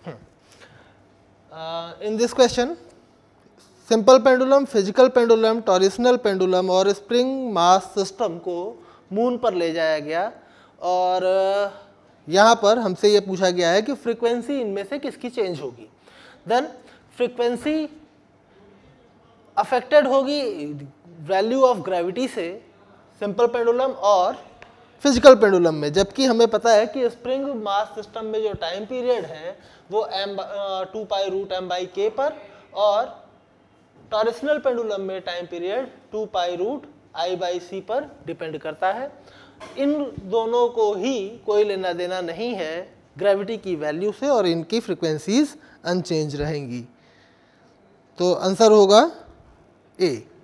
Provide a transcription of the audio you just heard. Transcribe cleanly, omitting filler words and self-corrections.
In this question, simple pendulum, physical pendulum, torsional pendulum और spring mass system को moon पर ले जाया गया और यहाँ पर हमसे ये पूछा गया है कि फ्रीक्वेंसी इनमें से किसकी चेंज होगी। देन फ्रीक्वेंसी अफेक्टेड होगी वैल्यू ऑफ ग्रेविटी से सिंपल पेंडुलम और फिजिकल पेंडुलम में, जबकि हमें पता है कि स्प्रिंग मास सिस्टम में जो टाइम पीरियड है वो 2π√m/k पर और टॉरिशनल पेंडुलम में टाइम पीरियड 2π√I/c पर डिपेंड करता है। इन दोनों को ही कोई लेना देना नहीं है ग्रेविटी की वैल्यू से और इनकी फ्रीक्वेंसीज अनचेंज रहेंगी। तो आंसर होगा ए।